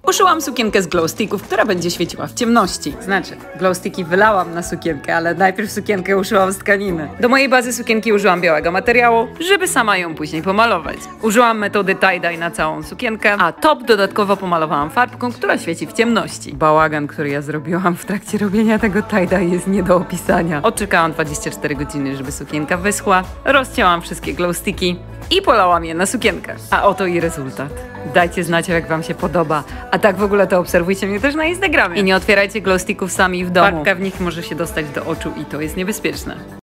Uszyłam sukienkę z glowsticków, która będzie świeciła w ciemności. Znaczy, glowsticki wylałam na sukienkę, ale najpierw sukienkę uszyłam z tkaniny. Do mojej bazy sukienki użyłam białego materiału, żeby sama ją później pomalować. Użyłam metody tie-dye na całą sukienkę, a top dodatkowo pomalowałam farbką, która świeci w ciemności. Bałagan, który ja zrobiłam w trakcie robienia tego tie-dye jest nie do opisania. Odczekałam 24 godziny, żeby sukienka wyschła, rozcięłam wszystkie glowsticki i polałam je na sukienkę. A oto i rezultat. Dajcie znać, jak wam się podoba. A tak w ogóle to obserwujcie mnie też na Instagramie. I nie otwierajcie glowsticków sami w domu. Farbka w nich może się dostać do oczu i to jest niebezpieczne.